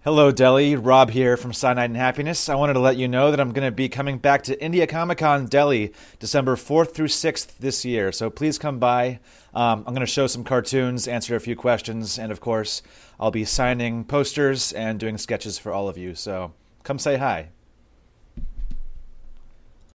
Hello, Delhi. Rob here from Cyanide and Happiness. I wanted to let you know that I'm going to be coming back to India Comic Con Delhi December 4th through 6th this year. So please come by. I'm going to show some cartoons, answer a few questions, and of course, I'll be signing posters and doing sketches for all of you. So come say hi.